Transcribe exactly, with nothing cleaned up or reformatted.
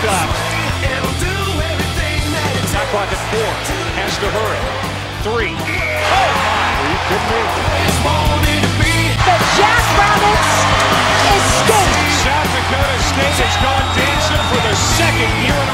stop. Shot clock at four. Has to hurry. Three. Oh, my. You couldn't make it. The Jackrabbits escape. South Dakota State is going dancing for the second year